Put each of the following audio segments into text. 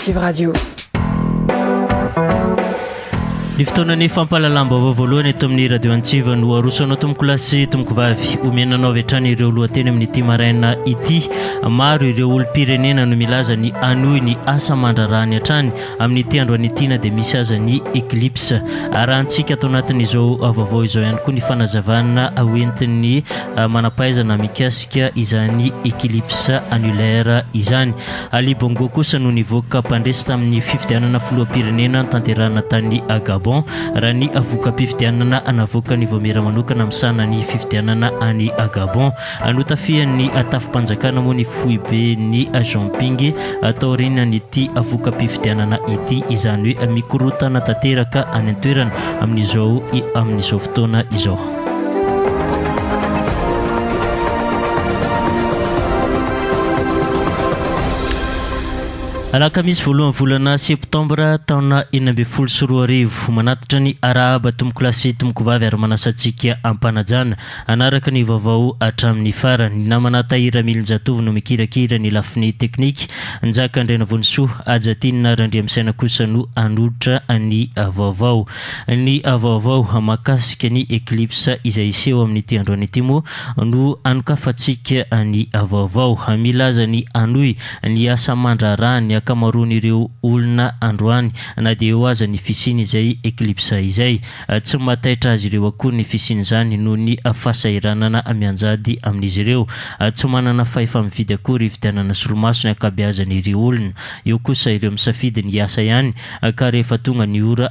Alternative Radio. Ny fotoanany fampalalamba voalohany eto amin'ny radio Antsiva no arosanao tomboko lasy tomboko vavy omenanao avy hatrany ireo lohateny amin'ny ity maraina ity. Maro ireo olom-pirenena no milaza ny anoy ny asa mandrarany hatrany amin'ny andro anitiana dia misy aza ny éclipse. Arahantsika atao anatin'izao vaovao izao ihany koa ny fanazavana hoentin'ny manampahaizana mikasika izany éclipse annulaire izany. Ali Bongo kosa no nivoaka mpandresy tamin'ny fifidianana filoham-pirenena tanterahana tany Gabon raha ny avoka-pifidianana anavoaka ny vomera manokana misana ny fifidianana any Gabon. Anotafian'ny atafim-panjakana moa ny fohy be ny Jean-Ping atao rina nyity avoka-pifidianana ity izany hoe mikorotana tanteraka any an-toerana amin'izao fotoana izao. Alakamisy voalohan'ny volana septambra taona 2024 manatitra ny arahaba tomboko lasy tomboko vavy ary manasantsika ampanajana anaraka ny vaovao hatramin'ny farany. Namana Tahira Milinjatovo no mikirakira ny lafiny teknika njaka Andrena Vonsoa ajatinina Randria Misaina kosa no anotra ny vaovao. Ny vaovao makasika ny éclipse izay iseho amin'ity andro an'ity moa no anokafantsika ny vaovao. Milaza ny anoy ny asa mandrarany akamaroan'ireo olona androany na dia eo aza ny fisiny izay éclipse izay. Tsy mataitra azy ireo akory ny fisiny izany noho ny fahasahiranana mianjady amin'izy ireo. Tsy manana fahefa-mividy akory hividianana solomaso ny ankabeazan'ireo olona. Eo kosa ireo misafidy ny asa ihany ka rehefa tonga ny ora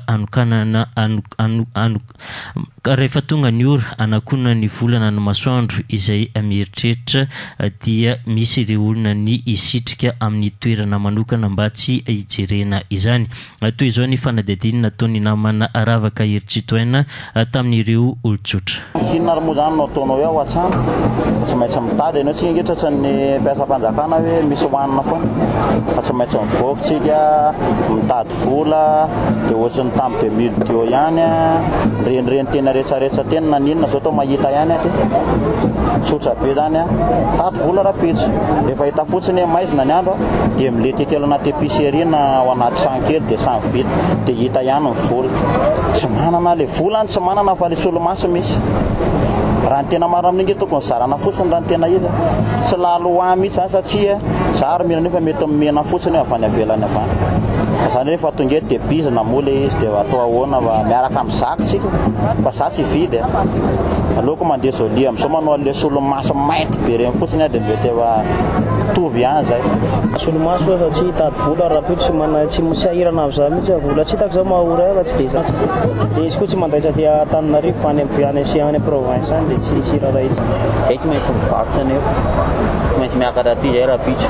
rehefa tonga ny ora anakona ny volana ny masoandro izay mieritreritra dia misy ireo olona ny isitrika amin'ny toerana manokana mba tsy hijerena izany. Toy izao ny fanadidinina ataon'ny namana Ravaka Heritsitoaina tamin'ireo olon-tsotra. Hinona ary moa zany no ataonao ao an-trano tsy maintsy mitady ianao tsy ingetra ny mpiasa-panjakana hoe misy hohanina foana fa tsy maintsy mivoakintsika mitady vola dia ohatsy ny tamin'ny 2000 teo ihany renireny tena rehetrarehetra tena na ninona zao tao mahita ihany aty tsotra be zany tady vola rapitso rehefa hita fotsiny maizina ny andro dia milety telo anaty épicerie na ao anaty sankely dia samy vita dia hita ihany ny vola. Tsy manana le vola tsy manana fa le solomaso misy raha ny tena maro amin'iny tokony zarana fotsiny raha ny tena izy tsy laloha mihitsy zany satria zary mila nefa mety mena fotsiny avy any avelany avany zany rehefa tonga dia bizina moa le izy dia atao ahoana miaraka amin'ny zakontsika fa za tsy vidy aleoko mandeha zao lia amin'izao manao le solomaso mainty be reny fotsiny dia mety efa tovy ihany zay solomaso fa tsy hitady vola raha tsy misahirana amin'izany mihitsy vola tsy hitako zao mahora fa tsy dia zany dia izy koa tsy mandaitra aty Antananarivo fa any province any dia tsy hisy raha izy zay tsy maintsy mivarotra nefa tsy maintsy miakatra aty zay raha pitso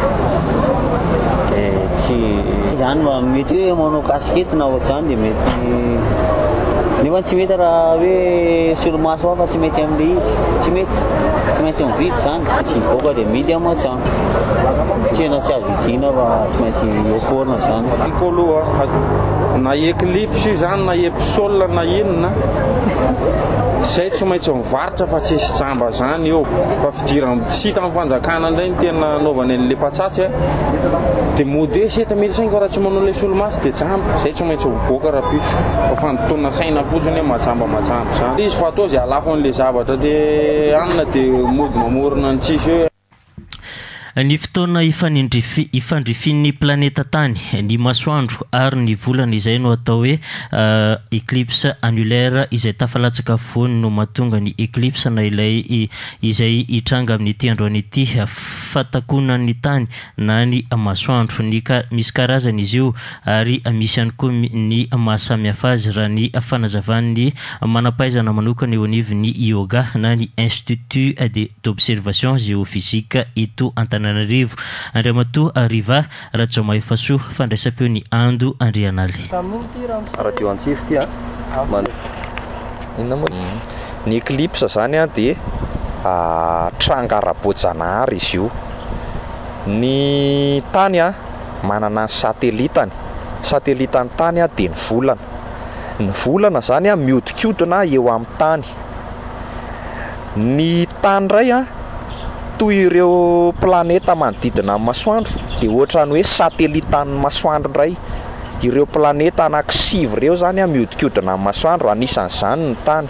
tsy izany mety hoe manao kasikety na ohatrany dia mety nefa tsy mety raha hoe solomaso fa tsy mety amin'le izy tsy maintsy mividy zany tsy mivoaka dia midy amin'ny an-trano tsena tsy azo vidiana fa tsy maintsy eforina zany koloa na éclipse zany na episole na inona zay tsy maintsy mivarotra fa tsy hisy tsamba zany eo fa fidirana tsy hita amin'ny fanjakana indray ny tena anaovany an'le mpatsatsy dia mody hoe seta mety sainga raha tsy manao le solomaso dia tsamba zay tsy maintsy mivoaka raha pitso fa fandotoana saina fotsiny hoe matsamba zany izy fa atao zay alafo an'le zavatra dia anina dia mody mamorona ny tsisy hoe ny fotoana ifandrifin'ny planeta tany ny masoandro ary ny volana izay no atao hoe éclipse annulaire izay tafalatsaka foany no mahatonga ny éclipse na izay hitranga amin'ity andro an'ity fatakonan'ny tany na ny masoandro misy karazana izy io ary misy ihany koa ny mahasamihafa azy raha ny fanazavan'ny manampahaizana manokana eo anivon'ny yoga na ny institut d'observation géophysique eto Antananarivo. Andriamatoa Ariva Rajomaefaso fandraisam-peo ny Ando Andrianaly. Radio Antsiva ty ny éclipse zany dia tranga ara-boajanahary izy io. Ny tany manana satellitany tany dia ny volana zany miodikodina eo amin'ny tany. Ny tany ray toy ireo planeta manodidina amin'ny masoandro dia ohatran'ny hoe satelitan'ny masoandro indray. Ireo planeta anankisivy ireo zany a miodikodina amin'ny masoandro, anisan'izany ny tany.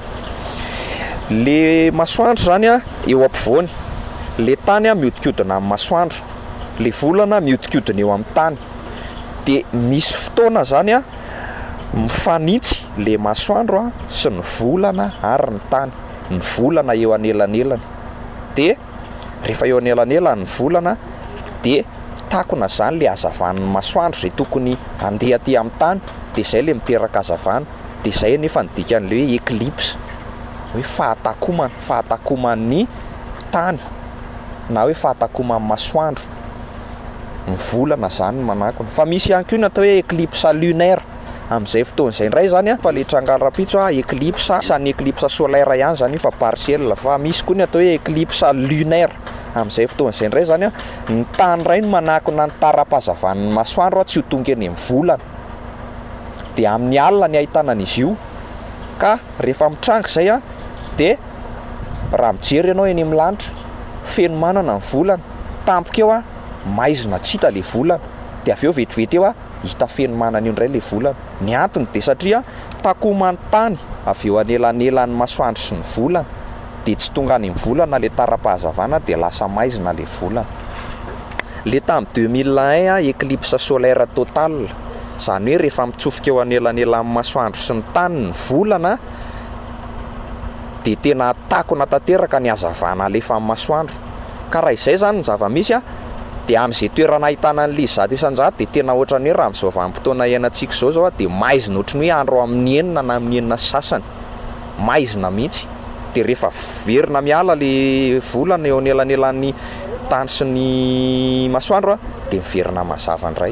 Le masoandro zany a eo ampovoany, le tany a miodikodina amin'ny masoandro, le volana miodikodina eo amin'ny tany. Dia misy fotoana zany a mifanitsy le masoandro a sy ny volana ary ny tany. Ny volana eo anelanelany, dia rehefa eo anelanelany ny volana dia takona zany le hazavan'ny masoandro zay tokony andeha aty amin'ny tany, dia izay le miteraka hazavana. Dia izay nefa ny dikan'le hoe éclipse, hoe fahatakoman'ny tany na hoe fahatakoman'ny masoandro, ny volana zany manakona. Fa misy ihany koa natao hoe éclipse lunaire amin'izay fotoan'izay indray zany a, fa le trangarapitso a éclipse sany éclipse solaire ihany zany fa partiel. Fa misy koa ny atao hoe éclipse lunaire amin'izay fotoan'izay indray zany a, ny tany iray no manakona ny tara-pahazavan'ny masoandro tsy ho tonga eny amin'ny volana, dia amin'ny alina ny ahitana an'izy io. Ka rehefa mitranga izay a, dia raha mijery ianao eny amin'ny lanitra, feno manana ny volana, tampoka eo a maizina tsy hita le volana, dia avy eo vetivety eo a hita feno manana io indray le volana. Ny antony dia satria takoman'ny tany avy eo anelanelan'ny masoandro sy ny volana, dia tsy tonga any amin'ny volana le tara-pahazavana, dia lasa maizina le volana. Le tamin'ny 2001 a éclipse solaire total, zany hoe rehefa mitsofoka eo anelanelan'ny masoandro sy ny tany ny volana, dia tena takona tanteraka ny hazavana alefa amin'ny masoandro. Ka raha izay zany ny zava-misy a, dia amin'izay toerana ahitana an'ilay zato isan-jato dia tena ohatran'ny hoe raha amin'izao vanim-potoana iainantsika zao a, dia maizina ohatran'ny hoe andro amin'ny enina na amin'ny enina sasany, maizina mihitsy. Dia rehefa verina miala le volana eo anelanelan'ny tany sy ny masoandro a, dia miverina mazava indray.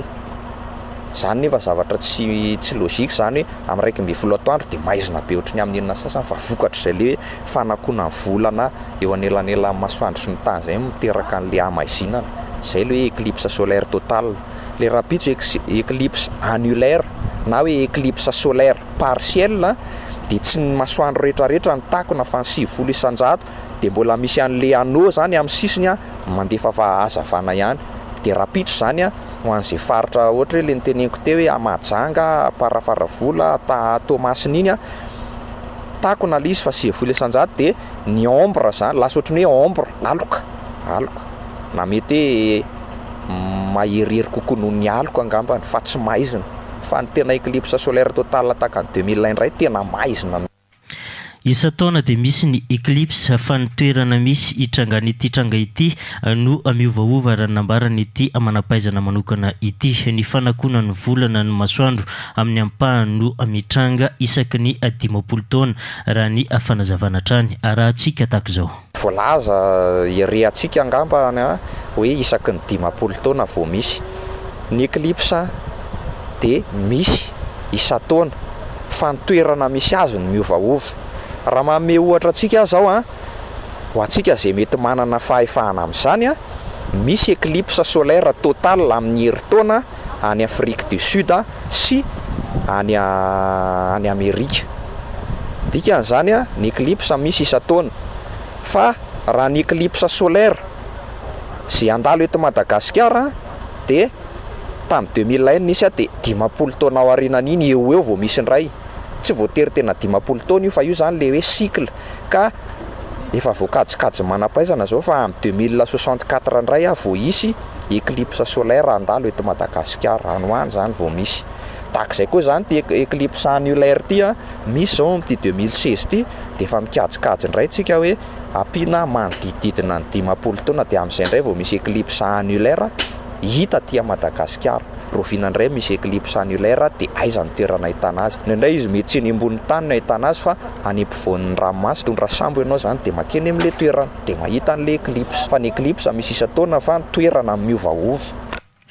Zany nefa zavatra tsy lôjika zany hoe amin'ny 1.20 atoandro dia maizina be ohatran'ny amin'ny enina sasany, fa vokatra izay le fanakona ny volana eo anelanelan'ny masoandro sy ny tany izay miteraka an'le hamaizinana. Zay le hoe éclipse solaire total. Le rapitso éclipse annulaire na hoe éclipse solaire partiel, dia tsy ny masoandro rehetrarehetra ny takona fa ny 90 isan-jato, dia mbola misy an'le anneau zany amin'ny sisiny a mandefa hazavana ihany. Dia rapitso zany a ho an'izay faritra ohatra hoe le niteneniko teo hoe Mahajanga, Parafaravola, Toamasina iny a, takona le izy fa 90 isan-jato. Dia ny ombre zany lasa ohatran'ny hoe ombre, aloka na mety maherihery kokoa noho ny aloka angambany, fa tsy maizina. Fa ny tena éclipse solaire total takany 2001 indray tena maizina. Isa-taona dia misy ny eclipse, fa ny toerana misy itrangan'ity tranga ity no miovaova raha nambarana ity amanampaizana manokana ity. Ny fanakona ny volana ny masoandro amin'ny ampahany no mitranga isaky ny 10 taona raha ny fanazavana trany arahantsika tahaka izao. Voalaza irehantsika angamba hoe isaky ny 10 taona vao misy ny eclipse, dia misy isa-taona, fa ny toerana misy azy no miovaova. Raha manome ohatra antsika zao a, ho antsika izay mety manana fahefahana amin'izany a, misy éclipse solaire total amin'ny herintaona any Afrique du Sud sy any Amerika. Dikan'izany a, ny eclipse misy isa-taona. Fa raha ny eclipse solaire zay andalo eto Madagasikara, dia tamin'ny 2001 nisy a, dia 10 taona ao aorianan'iny eo vao misy indray. Tsy voatery tena 10 taona io, fa io zany le hoe cycle. Ka efa voakajikajy manampaizana zao fa amin'ny 2064 indray vao hisy éclipse solaire andalo eto Madagasikara, any hoany zany vao misy. Tahak'izay koa zany ty éclipse annulaire ty a, misy zao amin'ty 2016 ty, dia efa mikajikajy indray tsika hoe ampiana manodididina ny 10 taona, dia amin'izay indray vao misy éclipse annulaire hita aty Madagasikara. Roviana indray misy éclipse annulaire, dia aiza ny toerana ahitana azy. Indray izy mety tsy eny ambony tany no ahitana azy, fa any ampovoan'ny ranomasina, tondra sambo ianao zany dia makeny amin'le toerana dia mahita an'le éclipse. Fa ny éclipse misy isa-taona, fa ny toerana miovaova.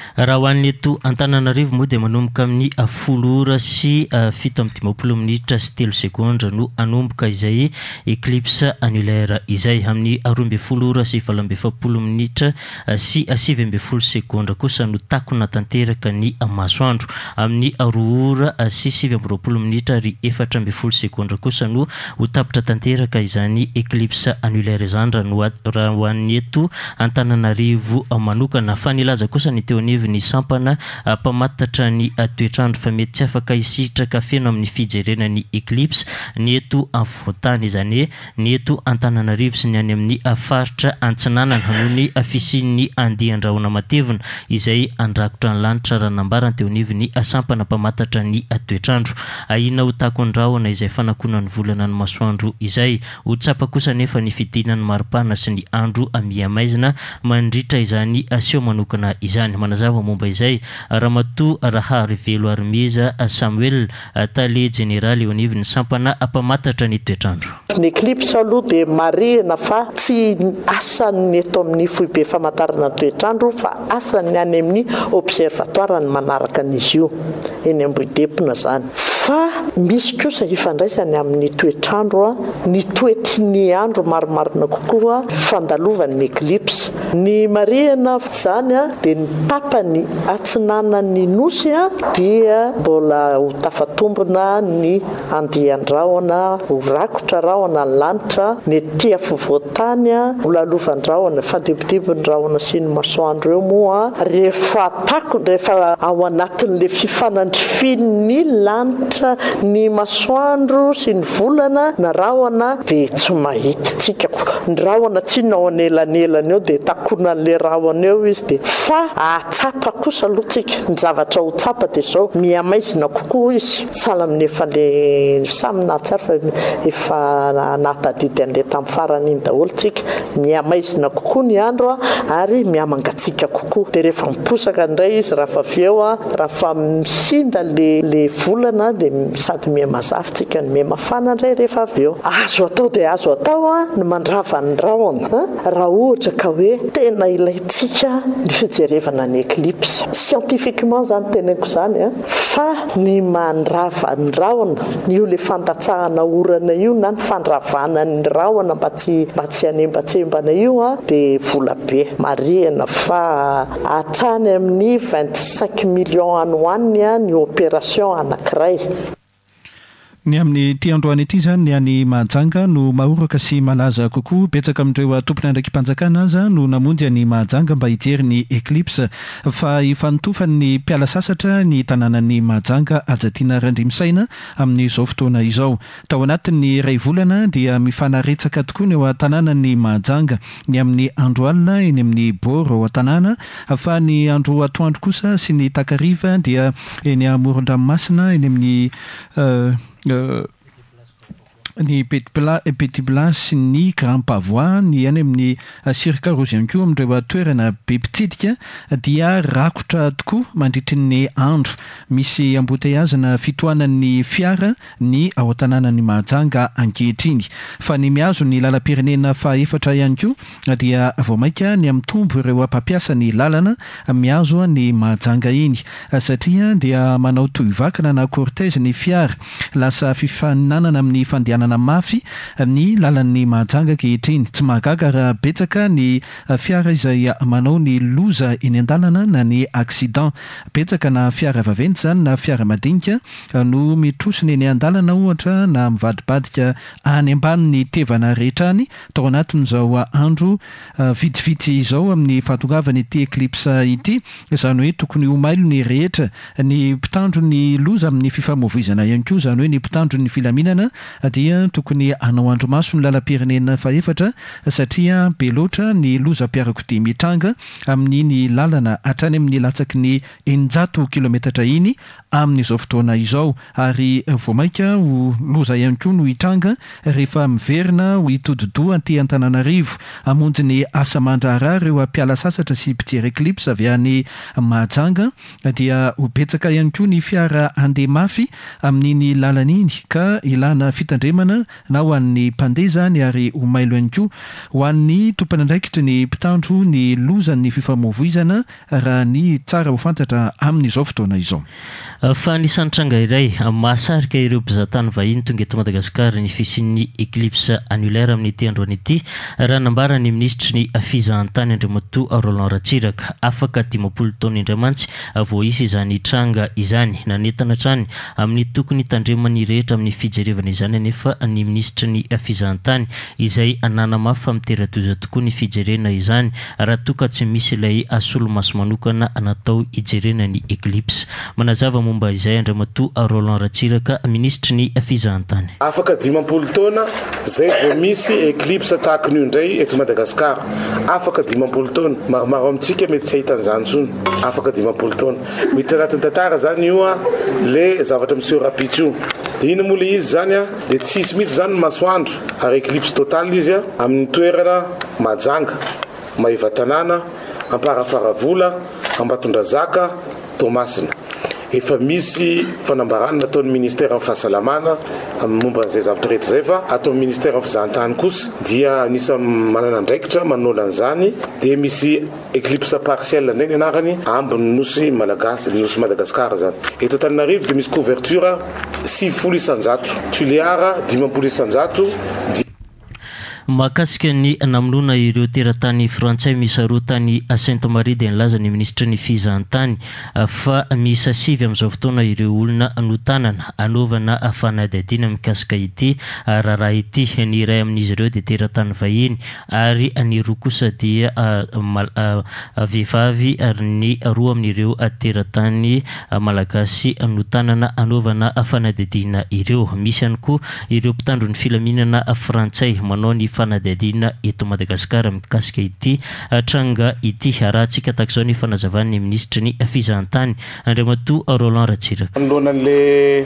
raha ho an'ny eto Antananarivo moa dia manomboka amin'ny 10 ora sy 7:20 minitra sy 3 sekondra no anomboka izay éclipse annulaire izay, amin'ny 12 ora sy 27 minitra sy 7:20 sekondra kosa no takona tanteraka ny masoandro, amin'ny 2 ora sy 7:20 minitra ary 4:20 sekondra kosa no ho tapitra tanteraka izany éclipse annulaire izany raha ho an'ny eto Antananarivo manokana. Fa nilaza kosa ny teo anivo ny sampana mpamatatra ny toetrandro fa mety tsy afaka hisitraka feno amin'ny fijerena ny éclipse ny eto afovoantany, izany ny eto Antananarivo sy ny any amin'ny faritra Antsinanana noho ny fisian'ny andian-drahona matevina izay andrakotra ny lanitra raha nambarana teo anivo ny sampana mpamatatra ny toetrandro. Ahina ho takon-drahona izay fanakonan'ny volana ny masoandro izay, ho tsapa kosa nefa ny fidinan'ny maripana sy ny andro miamaizina mandritra izany asio manokana izany. Manazava momba izay Ramatoa Raharivelo Armiza Samuel Tale Général eo anivon'ny sampana mpamatatra ny toetrandro. Ny éclipse aloha dia marihana fa tsy asany eto amin'ny foibe famantarana toetrandro fa asany any amin'ny observatoire ny manaraka an'izy io eny Ambohidepona zany. Fa misy kosa ifandraisany amin'ny toetrandro ny toetry ny andro maromarina kokoa fandalovan'ny éclipse. Ny marihana zany dia ny tapany atsinanan'ny nosy dia mbola ho tafatombona ny andian-drahona, ho rakotra rahona ny lanitra, ny ety afovoantany ho lalofan-drahona, fandibodibon-drahona sy ny masoandro eo moa rehefa ao anatin'le fifanandrifin'ny lanitra ny masoandro sy ny volana na rahona dia tsy mahita tsika. Ny rahona tsy nao anelanelana eo dia takonan'le rahona eo izy dia fa atsapa kosa aloha tsika. Ny zavatra ho tsapa dia zao miamaizina kokoa izy, sahala amin'ny efa le samy nahatsara fa efa natadidy an'le tamin'ny farany iny daholo tsika, miamaizina kokoa ny andro ary miamangatsika kokoa. Dia rehefa miposaka indray izy raha avy eo raha fa misinda le volana dia sady mihamazava tsika ny mihamafana indray rehefa avy eo. Azo atao dia azo atao ny mandrava ny rahona raha ohatra ka hoe tena ilayntsika ny fijerevana ny éclipse. Scientifiquement zany teneniko zany fa ny mandrava ny rahona io le fandatsahana orana io na ny fandravana ny rahona mba tsy anembatsembana io dia vola be marihana fa hatrany amin'ny 25 millions any hoaniny ny opération anankiray. Ny amin'ny ity androany ity zany ny any Mahajanga no mahoraka sy malaza kokoa, betsaka amin'ireo tompony andraikimpanjakana aza no namonjy any Mahajanga mba hijery ny éclipse, fa ifanotofany ny mpiala sasatra ny tanànan'ny Mahajanga Ajatiana Randrimisaina amin'izao fotoana izao. Tao anatin'ny ray volana dia mifanaretsaka tokoa ny ao tanànan'ny Mahajanga, ny amin'ny andro alina eny amin'ny Boro ao tanàna, fa ny andro atoandro kosa sy ny takariva dia eny Amoron-dranomasina eny amin'ny ny Petit Blanc sy ny Grand Pavois, ny any amin'ny Sirka Rozy ihany koa amin'ireo toerana be mpitsidika dia rakotra tokoa mandritry ny andro. Misy embouteillage fitohanan'ny fiara ny ao tanànan'ny Mahajanga ankehitriny. Fa ny miazo ny lalam-pirenena faha-efatra ihany koa dia vao maika ny amin'ny tombo ireo mpampiasa ny lalana miazo ny Mahajanga iny, satria dia manao tohivakana na cortège ny fiara, lasa fifaninanana amin'ny fandehanana mafy ny lalan'ny Mahajanga ankehitriny. Tsy mahagaga raha betsaka ny fiara izay manao ny loza eny an-dalana na ny accident. Betsaka na fiara vaventy zany na fiara madinika no mitrosiny eny an-dalana ohatra na mivadibadika any ambany ny tevana rehetra any tao anatin'izao andro vitsivitsy izao amin'ny fahatongavany ity éclipse ity. Izany hoe tokony ho mailo ny rehetra, ny mpitandro ny loza amin'ny fifamoivoizana ihany koa, izany hoe ny mpitandro ny filaminana dia tokony hanao andromaso ny lalam-pirenena faha-efatra satria be loatra ny lozam-piarakodia mitranga amin'ny lalana hatrany amin'ny latsaky ny 100 kilometatra iny amin'izao fotoana izao, ary vao maika ho loza ihany koa no hitranga rehefa miverina ho hitodidoha aty Antananarivo hamonjy ny asa mandraharaha ireo mpiala sasatra sy mpijery éclipse avy any Mahajanga dia ho betsaka ihany koa ny fiara andeha mafy amin'iny lalana iny ka ilana fitandremana namana na ho an'ny mpandeha zany ary ho mailo ihany koa ho an'ny tompana andraikitra ny mpitandro ny lozan'ny fifamoivoizana raha ny tsara ho fantatra amin'izao fotoana izao. Fa nisan'ny tranga iray mahasarika ireo mpizahatany vahiny tonga eto Madagasikara ny fisian'ny éclipse annulaire amin'ny ity androany ity, raha nambara ny ministry ny fizahantany Andriamatoa Roland Ratsiraka afaka 10 taona indray voaisy izany tranga izany nanetana trany amin'ny tokony tandremany rehetra amin'ny fijerevana izany nefa ny ministry ny fizahantany izay ananamafy miteradoza tokoa ny fijerena izany raha toka tsy misy ilay asolomaso manokana natao hijerena ny éclipse. Manazava momba izay Andriamatoa Roland Ratsiraka ministry ny fizahantany. Afaka 10 taona zay vao misy éclipse tahaka ny indray eto Madagasikara. Afaka 10 taona maromaro amintsika mety tsy ahitan'izany tsony. Afaka 10 taona. Miditra anatin'ny tantara zany io le zavatra monsieur rapitio. Dia ino moa le izy zany dia tsisy mihitsy zany masoandro ary éclipse total izy amin'ny toerana Majanga, Maivatanana, Amparafaravola, Ambatondrazaka, Tomasina. Efa misy fanambarana nataon'ny ministère amin'ny fahasalamana amin'ny momba an'izay zavatra rehetra zay fa ataon'ny ministère amin'ny fizahantany kosa dia anisany manana andraikitra manolo an'izany dia misy éclipse partielle ndray ny anarany ambiny nosy Malagasy, nosy Madagasikara zany. Eto Antananarivo dia misy couverture 9 isanjato, Tuléar 10 isanjato. Mahakasika ny namonona ireo teratany frantsay misarotany Sainte Marie dia nilaza ny ministry ny fizahantany fa misa 7 amin'izao fotoana ireo olona notanana anaovana fanadihadiana mikasika ity raharaha ity. Ny iray amin'izy ireo dia teratany vahiny ary ny roa kosa dia vehivavy ary ny roa amin'ireo teratany malagasy notanana anaovana fanadihadiana ireo. Misy ihany koa ireo mpitandro ny filaminana frantsay manao ny fanadihadiana eto Madagasikara mikasika ity tranga ity. Rahantsika takizao ny fanazavan'ny ministry ny fizahantany Andriamatoa Roland Ratsiraka. Alohan'le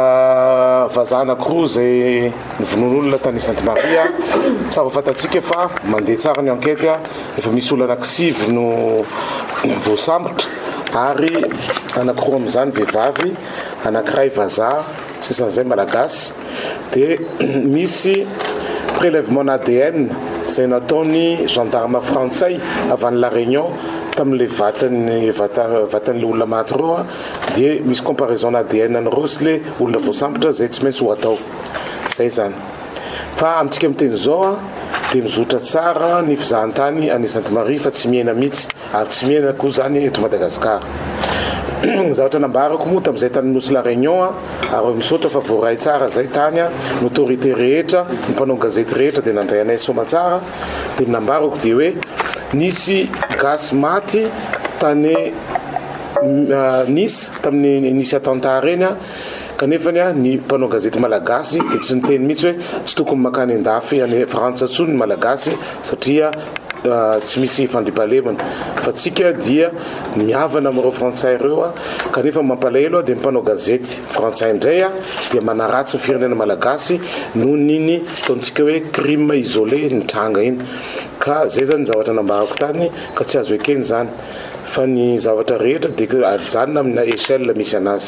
vazana anankiroa zay nivonon'olona tany Sainte Maria tsara fantatsika fa mandeha tsara ny enquête efa misy olona anankisivy no voasambotra ary anankiroa amin'izany vehivavy, anankiray vazaha, sisan'izay malagasy. Dia misy prélèvement ADN zay nataony gendarme frantsay avy any La Réunion tamin'le vatan'le olona maty reo dia misy comparaison ADN an'ireo sy le olona voasambotra zay tsy maintsy ho atao zay zany. Fa amintsika miteny zao dia mizotra tsara ny fizahantany any Sainte Marie fa tsy miena mihitsy ary tsy miena koa zany eto Madagasikara. Zavatra nambarako moa tamin'izay tany nosy La Réunion ary misaotra fa voaray tsara zay tany ny autorité rehetra, ny mpanao gazety rehetra dia nandray anay soma tsara dia nambarako dia hoe nisy gasy maty tany Nice tamin'ny nisy attentat reny kanefa ny mpanao gazety malagasy dia tsy niteny mihitsy hoe tsy tokony makany andafy any Frantsa tsony ny malagasy satria tsy misy fandripahalemana fa tsika dia miavana amin'ireo frantsay ireo kanefa mampalahelo dia mpanao gazety frantsay indray dia manaratsy ny firenena malagasy noho niny ataontsika hoe crime isolé ny tranga iny. Ka zay zany zavatra nambarako tany ka tsy azo ekeny zany fa ny zavatra rehetra dia zany amina échelle misy anazy.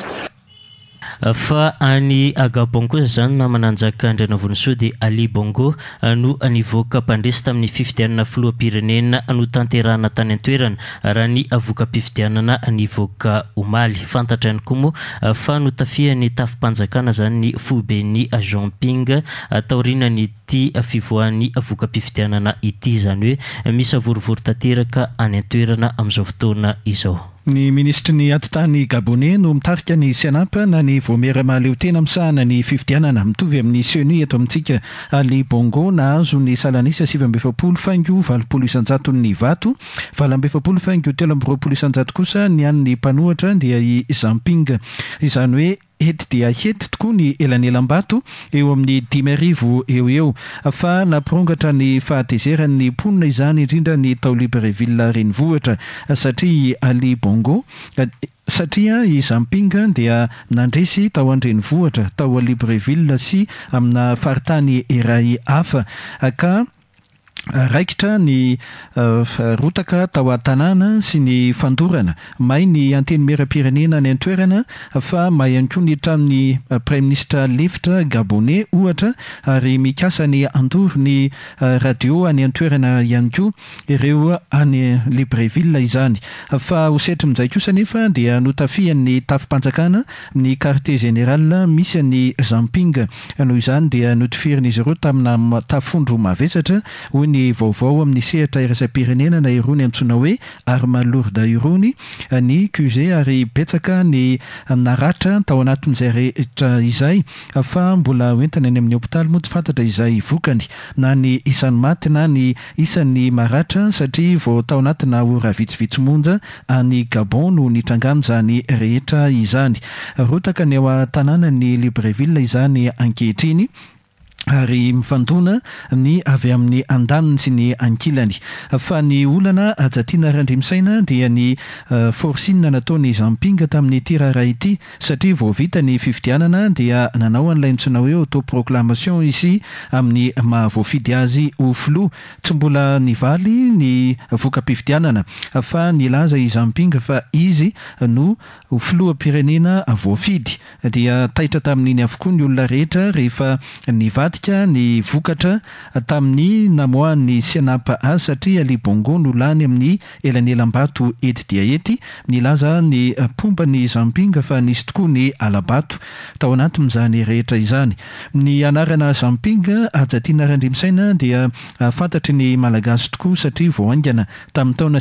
Fa any Gabon kosa zany na mananjaka Andrianavonisoa dia Ali Bongo no nivoaka mpandresy tamin'ny fifidianana filoham-pirenena no tanterahana tany an-toerana raha ny voka-pifidianana nivoaka omaly. Fantatra ihany koa moa fa notafihan'ny tafim-panjakana zany ny foiben'ny Jean Ping taoriana ny ity fivoahan'ny voka-pifidianana ity zany hoe misy avorivory tanteraka any an-toerana amin'izao fotoana izao. Ny ministry ny atotany Gabonais no mitarika ny Senapa na ny voamera leo tena misahana ny fifidianana mitovy amin'ny CNU eto amintsika. Ali Bongo nahazo ny salanisa 7 faingo 20 isanjato ny vato, 20 faingo 13 isanjato kosa ny an'ny mpanohatra dia i Jean Ping. Izany hoe hety dia hety tokoa ny elanelam-bato eo amin'ny 10,000 eo fa nampirongatra ny fahatezeran'ny mponina izany indrindra ny tao Libreville renivohitra satria Ali Bongo satria i Jean Ping dia nandresy tao an-drenivohitra tao a Libreville sy amina faritany iray hafa ka raikitra ny rotaka tao an-tanàna sy ny fandorana may ny anteny mera-pirenena ny antoerana fa may ihany koa ny tramin'ny prime ministre lefitra gabonais ohatra ary mikasa ny andoro ny radio any antoerana ihany koa ireo any Libreville izany fa hosetry min'izay kosa nefa dia notafian'ny tafim-panjakana ny quartier général misy ny Zamping noho izany dia notifirin'izy ireo tamina tafondro mavesatra ny vaovao amin'ny sehatra iraisam-pirenena na irony antsoina hoe arma lourde irony ny QG ary betsaka ny naratra tao anatin'izay rehetra izay fa mbola hoentana any amin'ny hôpitaly moa tsy fantatra izay vokany na ny isan'ny maty na ny isan'ny maratra satria vao tao anatina ora vitsivitsy monja any Gabon no nitrangamizany rehetra izany rotaka ny ao an-tanàna ny Libreville izany ankehitriny ary mifandona ny avy amin'ny andaniny sy ny ankilany fa ny olana ajatiana randrimisaina dia ny forsinina nataony Zamping tamin'ny tirara ity satria vao vita ny fifidianana dia nanao an'ilay ntsona hoe autoproclamation izy amin'ny mahavoafidy azy ho filoha tsy mbola nivaly ny voka-pifidianana fa nilaza i Zamping fa izy no filoham-pirenena voafidy dia taitra tamin'iny avokoa ny olona rehetra rehefa nivady ny vokatra tamin'ny namoan'ny Sianapa azy satria Ali Bongo no lany amin'ny elanelam-bato ety dia ety nilaza ny pombany Zamping fa nisy tokoa ny alabato tao anatin'izany rehetra izany ny anarana Zamping ajatiana randrimisaina dia fantatry ny malagasy tokoa satria vao aingana tamin'ny taona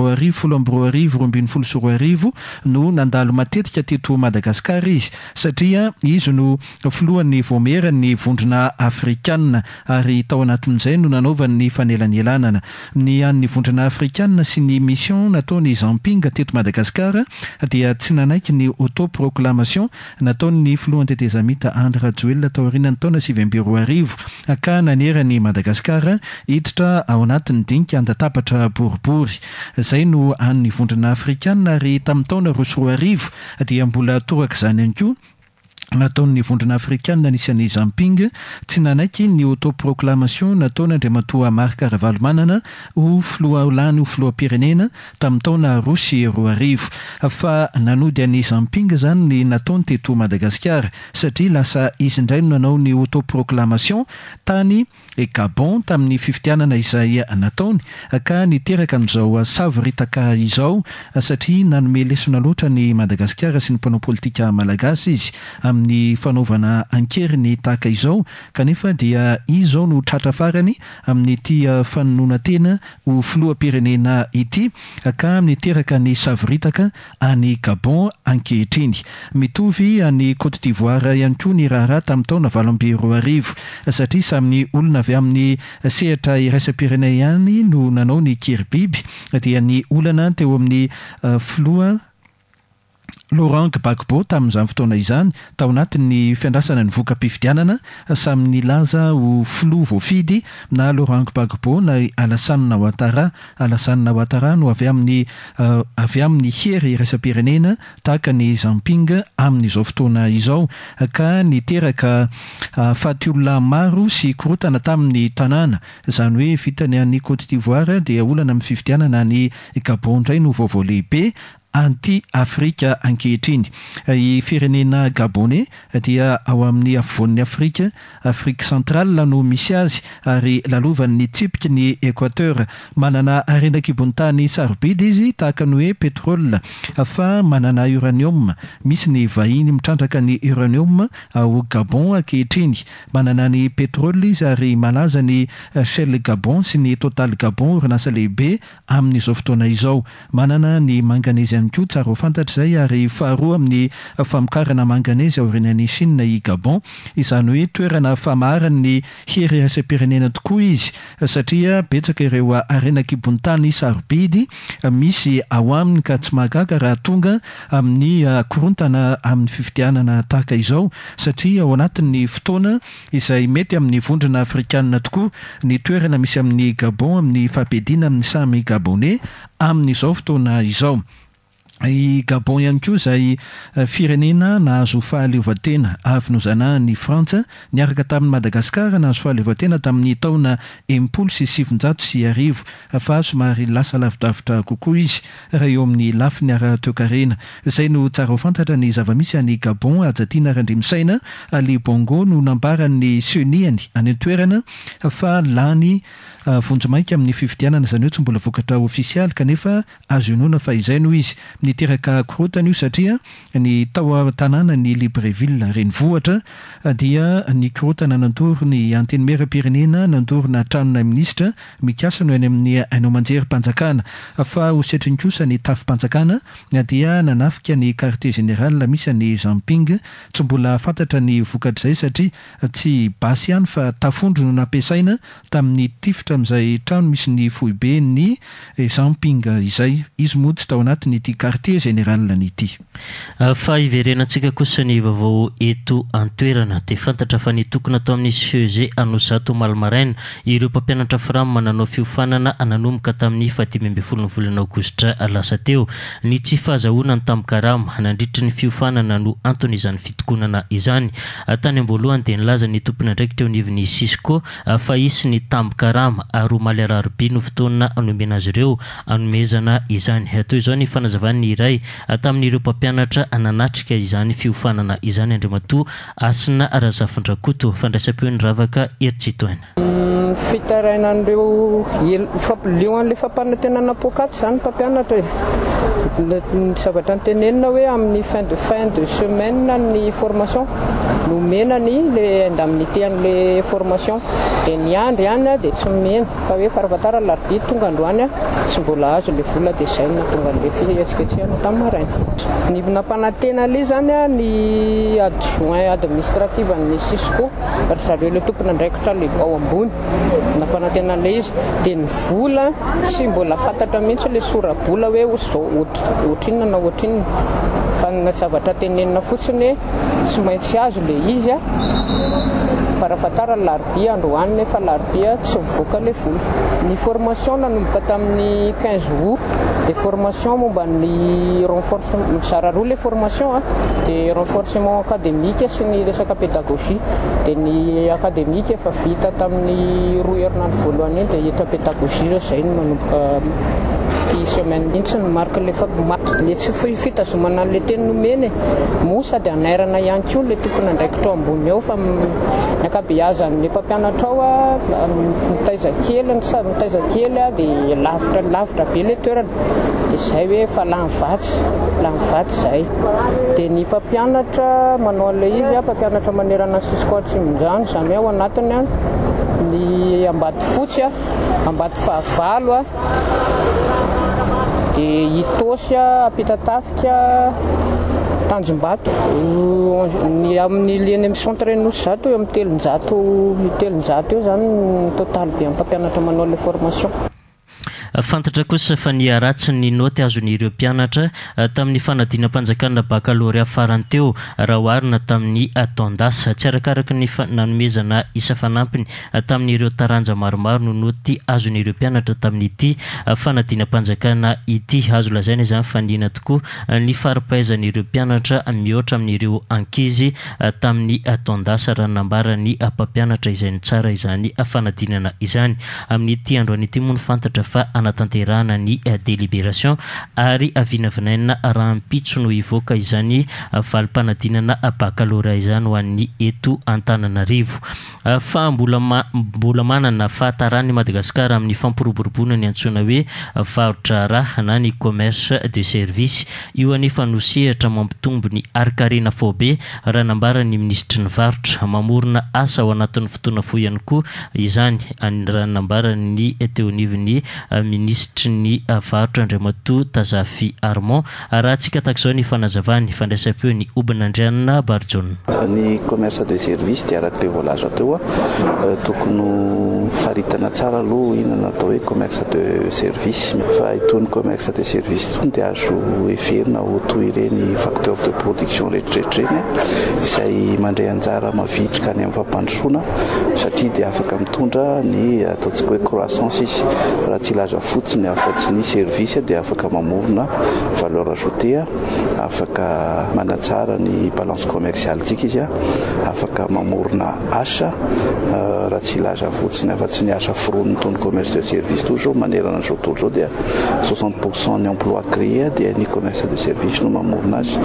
7 no nandalo matetika teto Madagasikara izy satria izy no filohan'ny voamerany vondrona afrikanina ary tao anatin'izay no nanaovany ny fanelanelanana ny an'ny vondrona afrikanina sy ny mission nataony Zamping teto Madagasikara dia tsy nanaiky ny autoproclamation nataony filohan'ny tetezamita Andry Rajoelina tao aorian'ny taona 2020 ka nanerany Madagasikara hiditra ao anatin'ny dinika andatapatra boribory izay no an'ny vondrona afrikanina ary tamin'ny taona 2020 dia mbola toraka izany ihany koa nataon'ny vondrona afrikanina nisan'ny Zamping tsy nanaiky ny autoproclamation nataony Andriamatoa Marc Ravalomanana ho filoha ho filoham-pirenena tamin'ny taona 2020 fa nanody an'i Zamping izany ny nataony teto Madagasikara satria lasa izy indray no nanao ny autoproclamation tany Gabon tamin'ny fifidianana izay nataony ka niteraka amin'izao savoritaka izao satria nanome lesona loatra ny Madagasikara sy ny mpanao politika malagasy izy amin'ny fanaovana ankeriny tahaka izao kanefa dia izao no tratra farany amin'ny ity fanonoana tena ho filoham-pirenena ity ka niteraka ny savoritaka any Gabon ankehitriny mitovy any Côte d'Ivoire ihany koa ny raharaha tamin'ny taona 2020 satria samy olona avy amin'ny sehatra iraisam-pirenena ihany no nanao ny kiribiby dia ny olana teo amin'ny filoha Laurent Gbagbo tamin'izany fotoana izany tao anatin'ny fiandrasana ny voka-pifidianana samy nilaza ho filoha voafidy na Laurent Gbagbo na Alassane Ouattara no avy amin'ny hery iraisam-pirenena tahaka ny Zamping amin'izao fotoana izao ka niteraka fatiolona maro sy korotana tamin'ny tanàna izany hoe vitany an'ny Côte d'Ivoire dia olana amin'ny fifidianana ny Gabon indray no vaovao lehibe anti-Afrika ankehitriny i firenena Gabonais dia ao amin'ny afovoan'ny Afrika Centrale no misy azy ary lalovan'ny tsipika ny Équateur manana arenan-kibon-tany sarobidy izy tahaka ny hoe pétrole fa manana uranium misy ny vahiny mitrandraka ny uranium ao Gabon ankehitriny manana ny pétrole izy ary malaza ny Shell Gabon sy ny Total Gabon orinasa lehibe amin'izao fotoana izao manana ny manganèse ihany koa tsara ho fantatra izay ary faharoa amin'ny famokarana manganèse aorianan'ny Chine i Gabon izany hoe toerana famaran'ny hery iraisam-pirenena tokoa izy satria betsaka ireo arenan-kibon-tany sarobidy misy ao aminy ka tsy mahagaga raha tonga amin'ny korontana amin'ny fifidianana tahaka izao satria ao anatin'ny fotoana izay mety amin'ny vondrona afrikanina tokoa ny toerana misy amin'ny Gabon amin'ny fampediana amin'ny samy Gabonais amin'izao fotoana izao I Gabon ihany koa izay firenena nahazo fahaleovan-tena avy nozana ny Frantsa niaraka tamin'ny Madagasikara nahazo fahaleovan-tena tamin'ny taona 1790 fa somary lasa lavidavitra kokoa izy raha eo amin'ny lafiny ara-toekarena. Izay no tsara ho fantatra ny zava-misy any Gabon ajatiana randrimisaina le Bongo no nambaran'ny sioniany any toerana fa lany vonjomaika amin'ny fifidianana izany hoe tsy mbola vokatra ofisialy kanefa azo inona fa izay no izy niteraka korotana io satria ny tao tanàna ny Libreville renivohitra dia ny korotana nandoro ny anteny mera-pirenena nandoro na tranona minisitra mikasa no eny amin'ny ainao manjery-panjakana fa ho setriny kosa ny tafy-panjakana dia nanafika ny quartier général misy any Jamping tsy mbola fantatra ny vokatra izay satria tsy basy ihany fa tafondro no nampiasaina tamin'ny tifitra amin'izay trano misy ny foibe ny Jamping izay izy moa tsy tao anatiny ity quartier général nity. Fa iverenantsika kosa ny vaovao eto an-toerana dia fantatra fa ny tokona atao amin'ny CEG Anosato Malmaraina ireo mpampianatra Framo mananao fiofanana nanomboka tamin'ny 15 volana Aogositra lasa teo. Ny tsy fahazahoana ny Tamkarama nandritra ny fiofanana no antony izany fitokonana izany. Tany am-boalohany dia nilaza ny tompony andraikitra eo nivon'ny Sisco fa isy ny Tamkarama ary Maleraroby no fotoana anomena azy ireo anomezana izany. Atao izao ny fanazavany iray tamin'ireo mpampianatra ananatrika izany fiofanana izany Andriamatoa Asina Razafindrakoto fandraisam-peo ny ravaka Eritsitoana. Fitarainan'ireo fampilioan'ilay fampanantenana pôkaty izany mpampianatra ny zavatra nytenenina hoe amin'ny fin de semaine ny formation nomenany le indemnité an'le formation dia ny andro ihany dia tsy mena fa hoe farafatara larobia tonga androany tsy mbola azo le vola dia izay na tonga le fihetsiketsehana tamin'ny maraina. Ny nampanantena le zany ny adjoint administrative ny Sisco ary zareo le tompony andraikitra le ao ambony nampanantena le izy dia ny vola tsy mbola fantatra mihitsy le sorabola hoe ohatrinona na ohatrinona fa ny zavatra tenenina fotsiny tsy maintsy azo le izy farafatara larobia androany nefa larobia tsy mivoaka le vola. Ny formation nanomboka tamin'ny 15 août dia formation momba ny renforcement mizara roa le formation dia renforcement académique sy ny resaka pédagogie dia ny académique efa vita tamin'ny 2 herinandro voalohany dia hita pédagogie izay no manomboka semaine mihitsy ny marque le fitazomana le teny nomeny moa sady anairana ihany koa le tompony andraikitra ao ambony ao fa ny akabeazan'le mpampianatra ao mitaiza kely dia lavitra be le toerana dia izay hoe fa lanyvatsy izay dia ny mpampianatra manao an'ilay izy mpampianatra manerana Sisco Atsimondrano izany ao anatiny ny Ambady Fotsy Ambady Fahavalo dia Itosy Apitatafika Tanjombato amin'ny liany amin'ny centre nosy zato eo amin'ny 300 eo zany ny total be amin'ny mpampianatra manao le formation. Fantatra kosa fa ny aratsy ny noty azon'ireo mpianatra tamin'ny fanadinam-panjakana baccalauréat farany teo raha oharina tamin'ny tondasa tsy arakaraka ny nanomezana isa fanampiny tamin'ireo taranja maromaro no noty azon'ireo mpianatra tamin'ity fanadinam-panjakana ity. Azo lazaina izany fanina tokoa ny faripaizan'ireo mpianatra mihoatra amin'ireo ankizy tamin'ny tondasa raha nambarany mpampianatra izay ny tsara izany fanadinana izany. Amin'ity andro an'ity moa ny fantatra fa anatanterahana ny délibération ary avinavinaina raha mpitso no ivoaka izany valim-panadinana baccalauréat izany ho an'ny eto Antananarivo. Fa mbola manana fahatarany Madagasikara amin'ny fampiroboroboana ny antsoina hoe varotra raha na ny commerce de service. Io anefa nosehatra mampitombo ny arkarena fobe raha nambara ny ministry ny varotra mamorona asa ao anatin'ny fotoana fohy ihany koa izany raha nambara ny teonivony ministry ny varotra Andriamatoa Tazafi Armand. Raha tsika takizao ny fanazavany fandraisam-peo ny Obanandrianina Barjon. Ny commerce de service dia araka le voalaza teo tokony faritana tsara aloha inona atao hoe commerce de service fa itony commerce de service itony dia azo heverina ho toy ireny facteur de production rehetrarehetra ireny izay mandray anjara mavitrika any amin'ny fampandrosoana satria dia afaka mitondra ny ataontsika hoe croissance izy raha tsy ilaza fotsiny afa-tsy ny service dia afaka mamorona valeur ajoutée, afaka manatsara ny balance commerciale tsika izy afaka mamorona asa raha tsy ilaza fotsiny afa-tsy ny asa foroniny tony commerce de service toujours manerana zao tontolo zao dia 60% ny emploi créé dia ny commerce de service no mamorona azy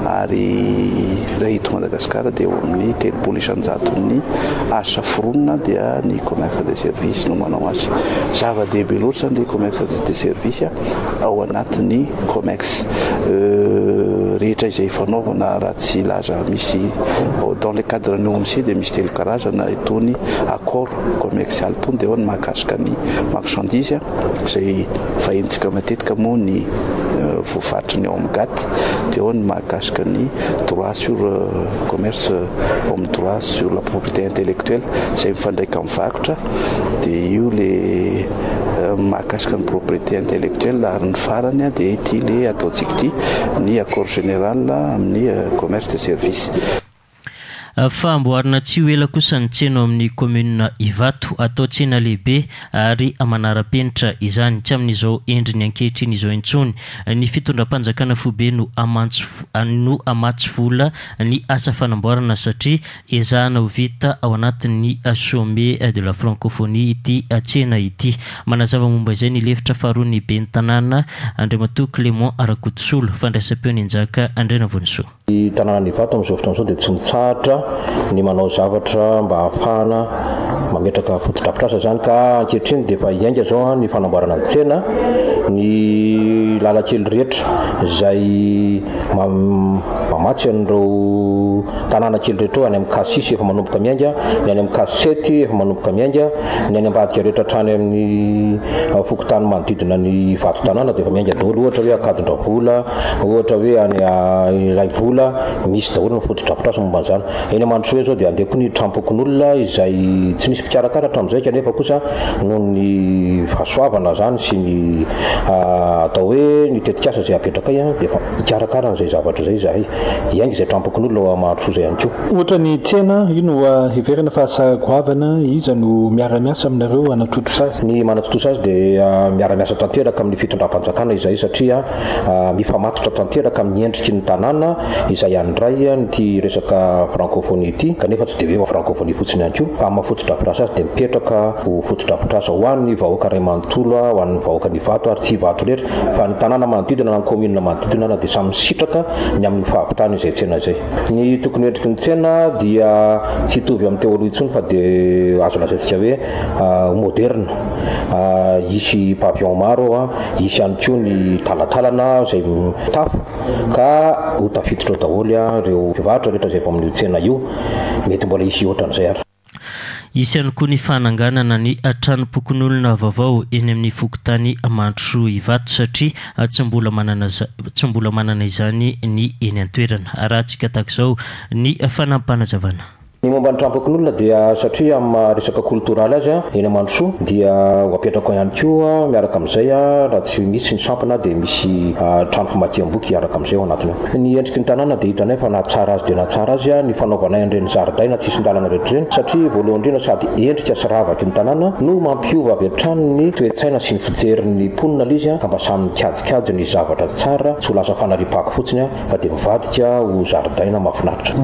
ary raha hito Madagasikara dia eo amin'ny 300 ny asa foronina dia ny commerce de service no manao azy zava-dehibe loatra ny commerce de service ao anatin'ny commerce rehetra izay fanaovana raha tsy laza misy dans le cadre ny OMC dia misy telo karazana itony accord commercial tony dia ny mahakasika ny marchandise izay fahentsika matetika moa ny voafaritra ny ao amin'ny GATT dia ny mahakasika ny droit sur commerce homme droit sur la propriété intellectuelle izay mifandraika amin'ny vakotra dia io le mahakasika ny propriété intellectuelle ary ny farany dia ity le ataontsika ity ny accord général amin'ny commerce de service. Famboarina tsy ho ela kosa ny tsena amin'ny commune Ivato atao tsena lehibe ary manara-penitra izany tsy amin'izao endriny ankehitriny izao intsony ny fitondram-panjakana fobe no amatsy vola ny asa fanamboarana satria ezahana ho vita ao anatin'ny sommet de la francophonie ity tsena ity. Manazava momba izay ny lefitra faharoa ny ben'ny tanàna Andriamatoa Clément Arakotosolo fandraisam-peo ny Anjaka Andrena Vonisoa. Ny tanàna Ivato amin'izao fotoana dia tsy mitsahatra ny manao zavatra mba hafahana mametraka fotodrafitrasa zany ka ankehitriny dia efa iainga zao ny fanamboarana ny tsena ny lalakely rehetra izay mamatsy an'ireo tanàna kely rehetra any amin'ny K6 efa manomboka miainga, ny any amin'ny K7 efa manomboka miainga, ny any ambadika rehetra trany amin'ny fokotany manodidina ny vato tanàna dia efa miainga daholo ohatra hoe Akadindravola, ohatra hoe any Raivola misy daholo ny fotodrafitrasa momba an'izany. Eny Mandrosoa zao dia andeha koa ny trampokon'olona izay tsy misy mpikarakara hatramin'izay kanefa kosa noho ny fahasoavana zany sy ny atao hoe ny tetikasa izay apetraka dia efa ikarakara n'izay zavatra izay zahay iainga izay trampokon'olona ao Mandrosoa izay ihany koa. Ohatra ny tsena io no heverina fa sagoavana iza no miara-miasa aminareo anatotro azy. Ny manatotosy azy dia miara-miasa tanteraka amin'ny fitondram-panjakana izay satria mifamatotra tanteraka amin'ny endriky ny tanàna izay andray ny resaka francophonie ity kanefa tsy dia hoe francophonie fotsiny ihany koa fa mafotodrafitrasa azy dia mipetraka ho fotodrafitrasa ho an'ny vahoaka Ray Manontolo ho an'ny vahoaka ny Ivato ary tsy Ivato rehetra fa ny tanàna manodidina na ny commune manodidina na dia samy misitraka ny amin'ny fahavitany izay tsena izay. Ny tokony endriky ny tsena dia tsy hitovy amin'ny teo aloha intsony fa dia azo lazaintsika hoe moderne, isy pavillon maro isy ihany koa ny talatalana izay tafo ka ho tafiditra daholo ireo mpivarotra rehetra izay amin'ny tsena io mety mbola isy ohatran'izay ary. Isy ihany koa ny fananganana ny tranopokon'olona vaovao eny amin'ny fokotany Mandrosoa Ivato satria tsy mbola manana izany ny eny an-toerana. Raha antsika tahak'izao ny fanampanazavana. Ny momba ny trampokon'olona dia satria amin'ny resaka kultoraly azy eny Mandrosoa dia ho apetraka ihany koa miaraka amin'izay raha tsy misy ny sampana dia misy trano famakiam-boky miaraka amin'izay ao anatiny. Ny endriky ny tanàna dia hitanay fa na tsara azy dia na tsara azy ny fanaovana ireny zaridaina tsy hisy lalana rehetra ireny satria voalohany indrindra sady endrika sy ravaky ny tanàna no mampiova avy hatrany ny toe-tsaina sy ny fijerin'ny mponina izy ka mba samy mikajikajy ny zavatra tsara tsy ho lasa fanariam-pako fotsiny fa dia mivadika ho zaridaina mahafinaritra.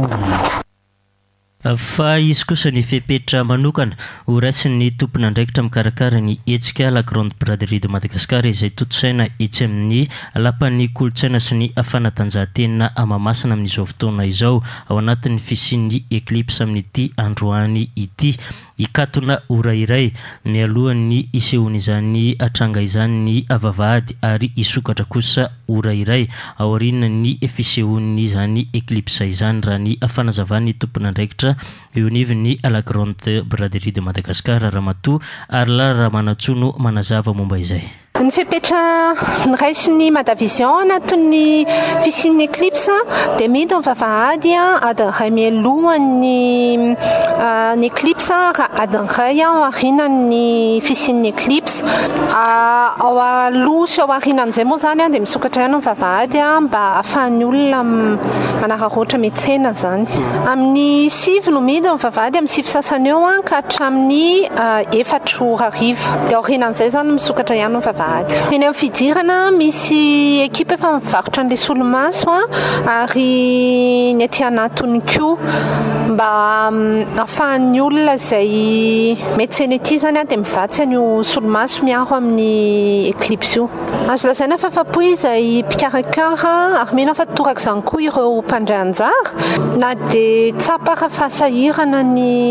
Fa izy kosa ny fepetra manokana ho raisin'ny tompona andraikitra mikarakara ny hetsika la Grande Braderie de Madagascar izay totosaina etsy amin'ny lapan'ny kolotsaina sy ny fanatanjahantena Mahamasina amin'izao fotoana izao ao anatin'ny fisian'ny Eclipse amin'ity androany ity. Ikatona ora iray mialohan'ny isehon'izany atranga izany ny avavahady ary isokatra kosa ora iray aoriana ny fisehon'izany Eclipse izany raha ny fanazavany tompona andraikitra eo anivon'ny la Grande Braderie de Madagascar Ramatoa Arla Ramanatsono manazava momba izay. Ny fepetra niraisiny Madavision anatin'ny fisian'ny Eclipse dia midiny vavahady adiny iray mialohan'ny ny Eclipse raha adiny iray aorinan'ny fisian'ny Eclipse. Ao aloha sy ao aorinan'izay moa zany dia misokatra ihany ny vavahady mba ahafahan'ny olona manararaotra miantsena zany. Amin'ny 7 no midiny vavahady amin'ny 7 sasany eo ka hatramin'ny 4 arivo. Dia aorinan'izay zany misokatra ihany ny vavahady. Eny amin'ny fidirana misy ekipa efa mivarotra an'ilay solomaso ary ny aty anatiny koa mba ahafahan'ny olona izay metsena ety zany dia mivatsy an'io solomaso miaro amin'ny Eclipse io. Azo lazaina fa afa-po izay mpikarakara ary mino fa toraka izany koa ireo mpandray anjara na dia tsapaka fahasahirana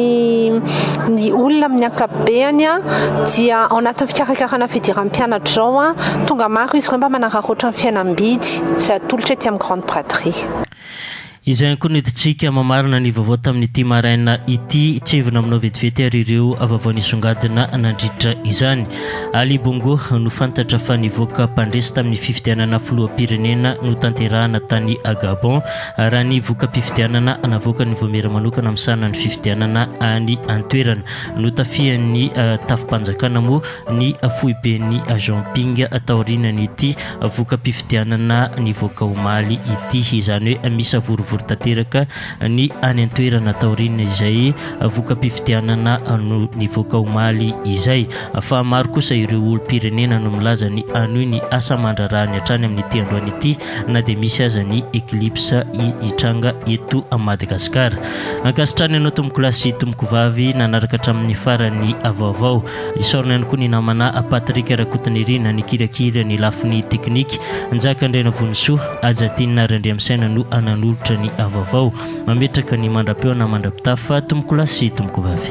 ny olona amin'ny ankapobeny dia ao anatin'ny fikarakarana fidiram-pianatra zao tonga maro izy ireo mba manararaotra ny fiainam-bidy izay atolotra ety amin'ny grande braderie. Izay koa niditsika mamarina ny vaovao tamin'ity maraina ity tsevina aminao vetivety ary ireo vaovao nisongadina nandritra izany. Ali Bongo no fantatra fa nivoaka mpandresy tamin'ny fifidianana filoham-pirenena no tanterahana tany Gabon raha ny voka-pifidianana navoaka ny voamera manokana amin'ny sanany fifidianana any antoerana. Notafian'ny tafim-panjakana moa ny foiben'ny Jean Ping taorinany ity voka-pifidianana nivoaka omaly ity izany hoe misy vorovory tanteraka ny any antoerana taorina izay voka-pifidianana no nivoaka omaly izay. Fa maro kosa ireo olo-pirenena no milaza ny anoy ny asa mandrarahany hatrany amin'ity androany ity na dia misy aza ny Eclipse hitranga eto Madagasikara. Ankasitrany ianao tomboko lasy tomboko vavy nanaraka hatramin'ny farany vaovao. Isorana ihany koa ny namana Patrick Rakotonerina ny kirakira ny lafiny teknika Njakandrena Vonisoa Ajatinina Randriamsaina no ananolotra ny vaovao mametraka ny mandra-peo na mandra-pitafa tomboko lasy tomboko vavy.